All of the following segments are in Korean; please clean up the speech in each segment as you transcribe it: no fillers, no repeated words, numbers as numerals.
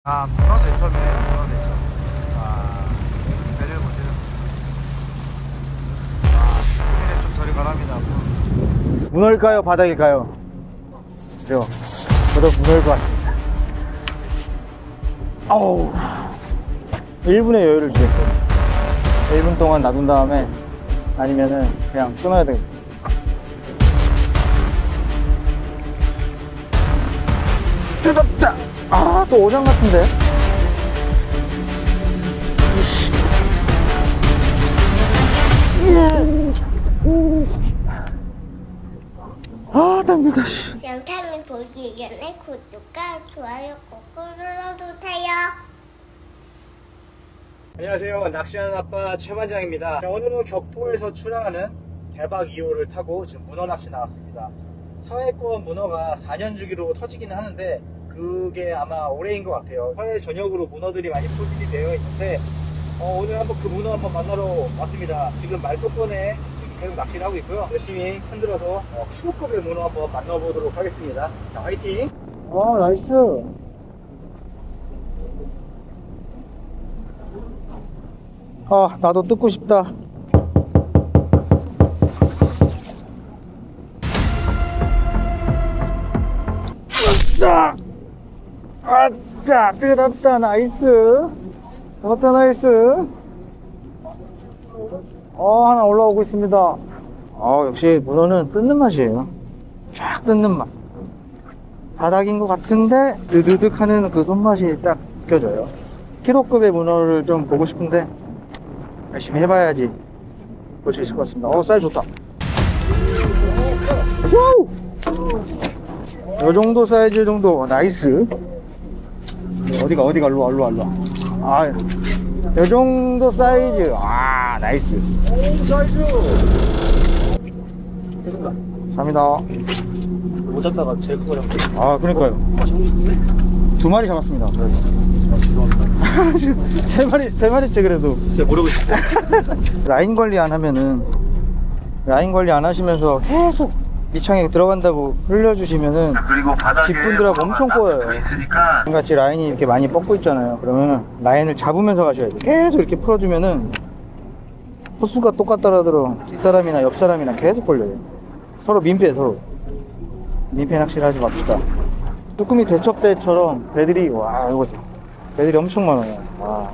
아, 문어 대첩이네요. 문어 대첩. 아, 배를 보세요. 아, 쭈꾸미 대첩 소리가 납니다. 문어일까요? 바닥일까요? 그죠? 저도 문어일 것 같습니다. 아우, 1분의 여유를 주겠어요. 1분 동안 놔둔 다음에 아니면은 그냥 끊어야 되겠다. 뜨겁다! 아, 또 오장 같은데? 아, 당기다, 씨. 영상을 보기 전에 구독과 좋아요 꼭 눌러주세요. 안녕하세요. 낚시하는 아빠 최반장입니다. 자, 오늘은 격포에서 출항하는 대박 2호를 타고 지금 문어 낚시 나왔습니다. 서해권 문어가 4년 주기로 터지기는 하는데 그게 아마 올해인 것 같아요. 서해 전역으로 문어들이 많이 포진이 되어 있는데 오늘 한번 그 문어 한번 만나러 왔습니다. 지금 말뚝권에 지금 계속 낚시를 하고 있고요. 열심히 흔들어서 키로급의 문어 한번 만나보도록 하겠습니다. 자, 화이팅! 나이스! 나도 뜯고 싶다. 아짜, 뜯었다. 나이스. 뜯었다. 나이스. 하나 올라오고 있습니다. 역시 문어는 뜯는 맛이에요. 쫙 뜯는 맛. 바닥인 것 같은데 드드득 하는 그 손맛이 딱 느껴져요. 키로급의 문어를 좀 보고 싶은데 열심히 해봐야지 볼 수 있을 것 같습니다. 사이즈 좋다. 우! 요 정도 사이즈 정도. 나이스. 어디가 일로와. 요 정도 사이즈. 나이스. 사이즈. 됐습니다. 감사합니다. 못 잡다가 제일 큰 거 잡고. 그러니까요. 잡으셨는데? 2마리 잡았습니다. 죄송합니다. 세 마리째 그래도. 제가 모르고 있었어요. 라인 관리 안 하시면서 계속 밑창에 들어간다고 흘려주시면은 뒷분들하고 엄청 꼬여요. 같이 라인이 이렇게 많이 뻗고 있잖아요. 그러면 라인을 잡으면서 가셔야 돼요. 계속 이렇게 풀어주면은 호수가 똑같더라도 뒷사람이나 옆사람이나 계속 걸려요. 서로 민폐 낚시를 하지 맙시다. 쭈꾸미 대첩 때처럼 배들이 이거죠. 배들이 엄청 많아요.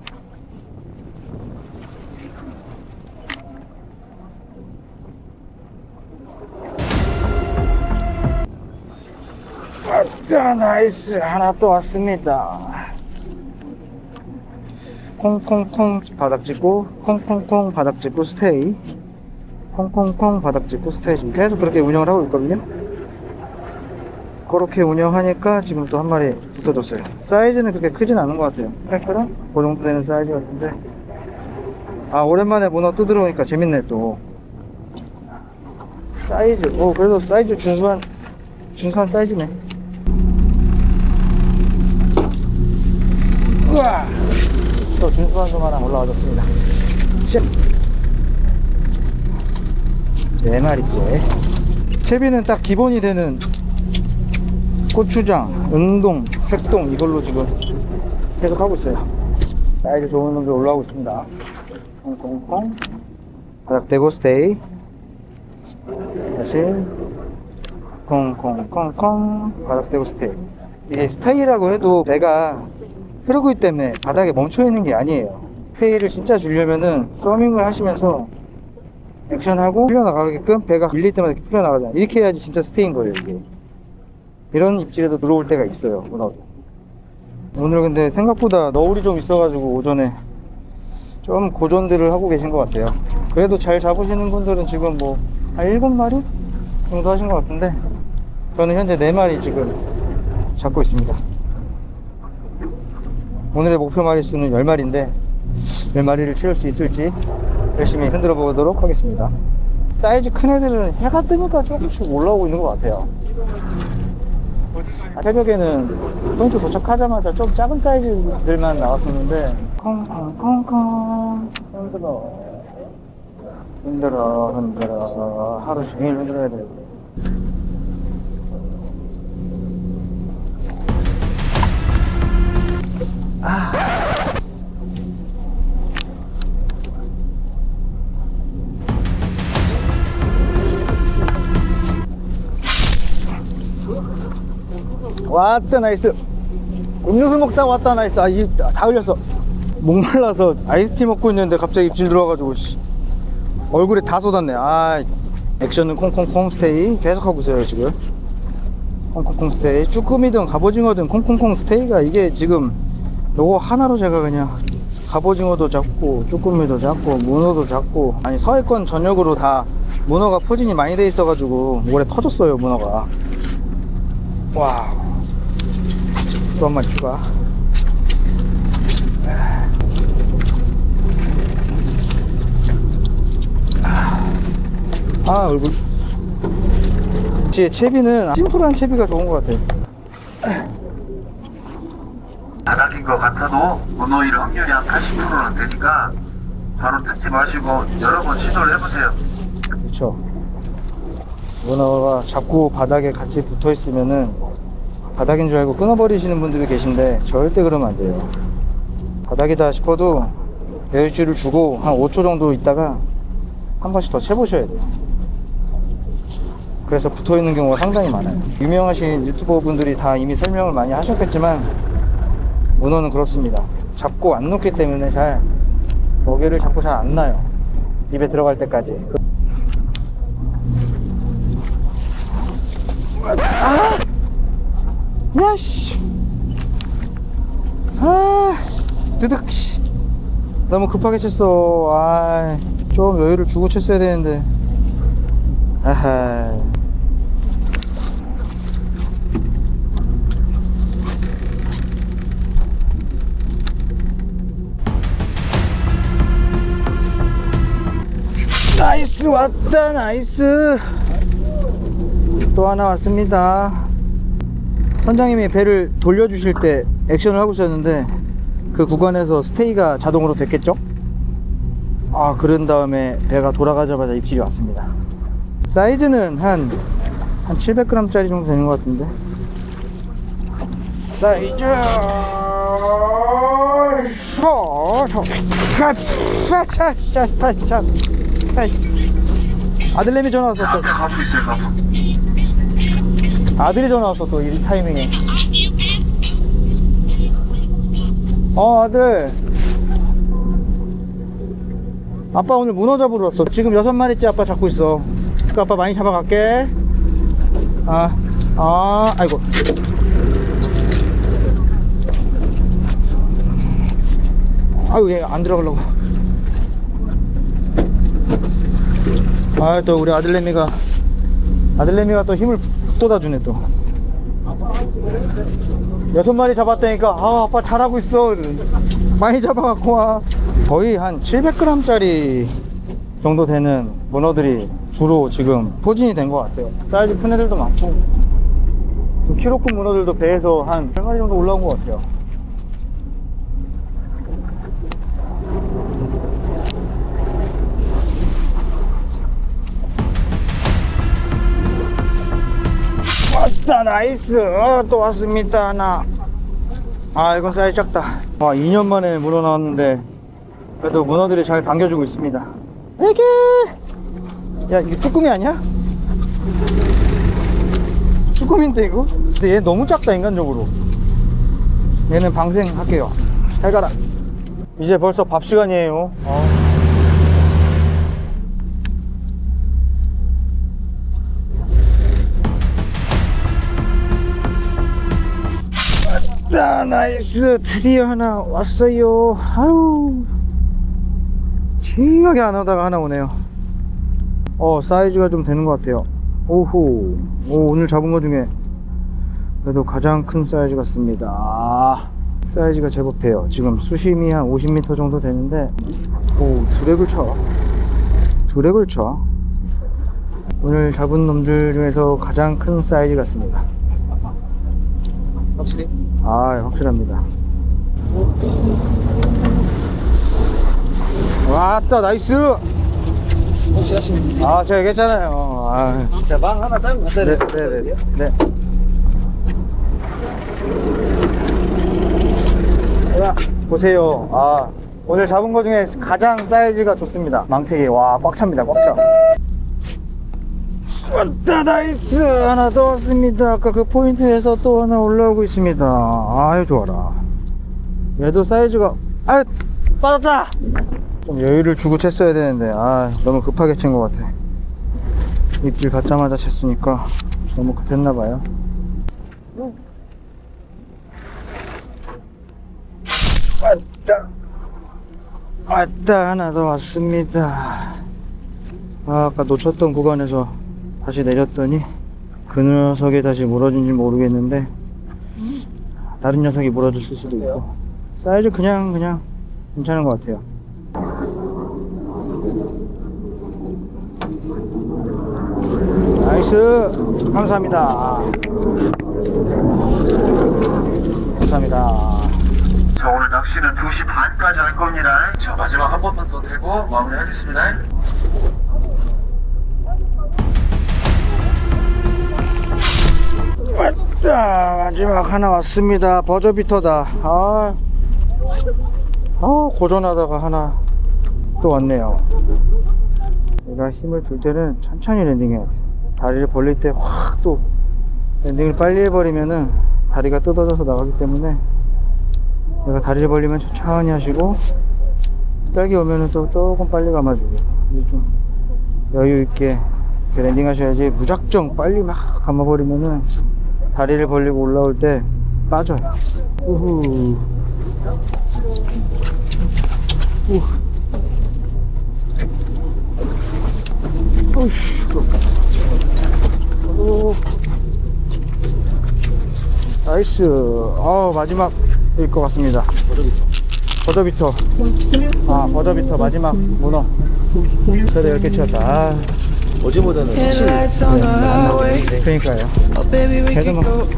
나이스. 하나 또 왔습니다. 콩콩콩 바닥 짚고 콩콩콩 바닥 짚고 스테이, 콩콩콩 바닥 짚고 스테이. 지금 계속 그렇게 운영을 하고 있거든요. 그렇게 운영하니까 지금 또 한 마리 붙어줬어요. 사이즈는 그렇게 크진 않은 것 같아요. 8g? 그 정도 되는 사이즈 같은데 오랜만에 문어 뜯으러오니까 재밌네. 또 사이즈 그래도 사이즈 준수한 사이즈네. 우와! 또 준수한 놈 하나 올라와줬습니다. 4마리째. 채비는 딱 기본이 되는 고추장, 응동, 색동 이걸로 지금 계속 하고 있어요. 사이즈 좋은 놈들 올라오고 있습니다. 콩콩콩 바닥 대고 스테이. 다시 콩콩콩콩 바닥 대고 스테이. 이게 스테이라고 해도 배가 흐르고 있기 때문에 바닥에 멈춰 있는 게 아니에요. 스테이를 진짜 주려면은 서밍을 하시면서 액션하고 풀려나가게끔 배가 밀릴 때마다 이렇게 풀려나가잖아요. 이렇게 해야지 진짜 스테이인 거예요. 이게 이런 입질에도 들어올 때가 있어요. 문어도. 오늘 근데 생각보다 너울이 좀 있어가지고 오전에 좀 고전들을 하고 계신 것 같아요. 그래도 잘 잡으시는 분들은 지금 한 7마리 정도 하신 것 같은데 저는 현재 4마리 지금 잡고 있습니다. 오늘의 목표 마리수는 10마리인데 10마리를 채울 수 있을지 열심히 흔들어 보도록 하겠습니다. 사이즈 큰 애들은 해가 뜨니까 조금씩 올라오고 있는 것 같아요. 새벽에는 포인트 도착하자마자 좀 작은 사이즈들만 나왔었는데 콩콩콩콩 흔들어 하루 종일 흔들어야 돼요. 왔다 나이스. 음료수 먹다가 왔다 나이스. 아, 이 다 흘렸어. 목말라서 아이스티 먹고 있는데 갑자기 입질 들어와가지고 씨, 얼굴에 다 쏟았네. 아, 액션은 콩콩콩 스테이 계속 하고 있어요 지금. 콩콩콩 스테이. 쭈꾸미든 갑오징어든 콩콩콩 스테이가 이게 지금 요거 하나로 제가 그냥 갑오징어도 잡고 쭈꾸미도 잡고 문어도 잡고, 아니 서해권 전역으로 다 문어가 포진이 많이 돼 있어가지고 올해 터졌어요 문어가. 와, 또 한 마리 추가. 아, 얼굴. 채비는 심플한 채비가 좋은 것 같아요. 바닥인 것 같아도 문어일 확률이 한 80%는 되니까 바로 뜯지 마시고 여러 번 시도를 해보세요. 그렇죠. 문어가 자꾸 바닥에 같이 붙어 있으면은 바닥인 줄 알고 끊어버리시는 분들이 계신데 절대 그러면 안 돼요. 바닥이다 싶어도 배울줄을 주고 한 5초 정도 있다가 한 번씩 더 채보셔야 돼요. 그래서 붙어 있는 경우가 상당히 많아요. 유명하신 유튜버 분들이 다 이미 설명을 많이 하셨겠지만 문어는 그렇습니다. 잡고 안 놓기 때문에 잘 먹이를 잡고 잘 안 나요. 입에 들어갈 때까지. 아! 야씨! 아! 드득! 씨. 너무 급하게 쳤어. 아, 좀 여유를 주고 쳤어야 되는데. 아하. 나이스, 왔다. 나이스. 또 하나 왔습니다. 선장님이 배를 돌려주실 때 액션을 하고 있었는데 그 구간에서 스테이가 자동으로 됐겠죠? 아, 그런 다음에 배가 돌아가자마자 입질이 왔습니다. 사이즈는 한 700g 짜리 정도 되는 것 같은데. 사이즈 아들내미 전화 왔어. 또 앞에 가고 있어요, 가고. 아들이 전화 왔어 또 이 타이밍에. 아들, 아빠 오늘 문어 잡으러 왔어. 지금 6마리째 아빠 잡고 있어. 그 아빠 많이 잡아갈게. 아이고. 아유, 얘 안 들어가려고. 아, 또 우리 아들내미가 또 힘을 돋아주네 또. 6마리 잡았다니까. 아, 아빠 잘하고 있어. 많이 잡아갖고 와. 거의 한 700g 짜리 정도 되는 문어들이 주로 지금 포진이 된 것 같아요. 사이즈 큰 애들도 많고, 키로급 문어들도 배에서 한 8마리 정도 올라온 것 같아요. 왔다. 나이스. 또 왔습니다. 하나. 아, 이건 사이즈 작다. 2년 만에 문어 나왔는데 그래도 문어들이 잘 반겨주고 있습니다. 애기. 야, 이거 쭈꾸미 아니야? 쭈꾸미인데 이거? 근데 얘 너무 작다 인간적으로. 얘는 방생할게요. 잘 가라. 이제 벌써 밥 시간이에요. 자, 나이스. 드디어 하나 왔어요. 아유, 심하게 안 오다가 하나 오네요. 사이즈가 좀 되는 것 같아요. 오호. 오늘 잡은 거 중에 그래도 가장 큰 사이즈 같습니다. 사이즈가 제법 돼요. 지금 수심이 한 50m 정도 되는데, 드랙을 쳐. 오늘 잡은 놈들 중에서 가장 큰 사이즈 같습니다. 확실히? 확실합니다. 왔다. 나이스. 확실하십니까? 제가 괜찮아요. 자, 망 하나 짜고 갔어야 네. 자, 보세요. 오늘 잡은 거 중에 가장 사이즈가 좋습니다. 망태기. 와, 꽉 찹니다. 꽉 차. 왔다, 나이스. 하나 더 왔습니다. 아까 그 포인트에서 또 하나 올라오고 있습니다. 아유, 좋아라. 얘도 사이즈가, 아유, 빠졌다. 좀 여유를 주고 챘어야 되는데, 너무 급하게 친 것 같아. 입질 받자마자 챘으니까 너무 급했나봐요. 왔다, 하나 더 왔습니다. 아까 놓쳤던 구간에서 다시 내렸더니 그 녀석이 다시 물어준지 모르겠는데 다른 녀석이 물어줬을 수도 있고, 사이즈 그냥 괜찮은 것 같아요. 나이스. 감사합니다. 감사합니다. 자, 오늘 낚시는 2시 반까지 할 겁니다. 자, 마지막 한 번만 더 들고 마무리하겠습니다. 왔다. 마지막 하나 왔습니다. 버저비터다. 고전하다가 하나 또 왔네요. 내가 힘을 줄 때는 천천히 랜딩해야 돼. 다리를 벌릴 때 확 또 랜딩을 빨리 해버리면은 다리가 뜯어져서 나가기 때문에 내가 다리를 벌리면 천천히 하시고, 딸기 오면은 또 조금 빨리 감아주고, 이제 좀 여유있게 이렇게 랜딩 하셔야지. 무작정 빨리 막 감아버리면은 다리를 벌리고 올라올 때 빠져요. 우후. 오이씨. 나이스. 마지막일 것 같습니다. 버저비터. 버저비터 마지막 문어. 그래도 10개 치웠다. 어제보다는 확실히 그러니까요. 그래도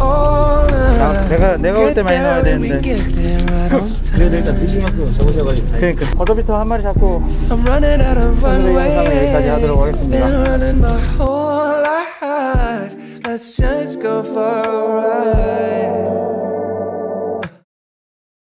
내가 올 때 많이 나와야 되는데. 그래도 일단 드신 만큼 잡으셔가지고 그러니까 버저비터 한 마리 잡고 오늘의 영상은 여기까지 하도록 하겠습니다. Let's just go for a ride.